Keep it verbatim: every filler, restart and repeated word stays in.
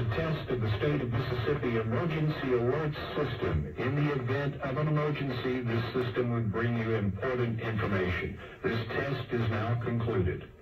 a test of the state of Mississippi emergency alerts system. In the event of an emergency, this system would bring you important information. This test is now concluded.